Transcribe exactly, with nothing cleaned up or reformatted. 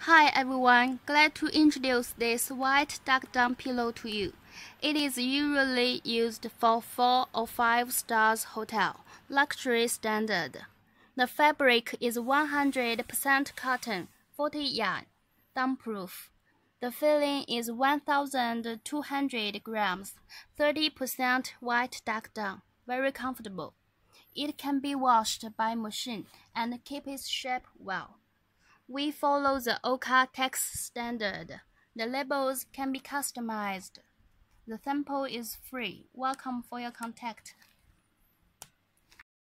Hi everyone, glad to introduce this white duck down pillow to you. It is usually used for four or five stars hotel, luxury standard. The fabric is one hundred percent cotton, forty yarn, downproof. The filling is one thousand two hundred grams, thirty percent white duck down, very comfortable. It can be washed by machine and keep its shape well. We follow the Oka text standard. The labels can be customized. The sample is free. Welcome for your contact.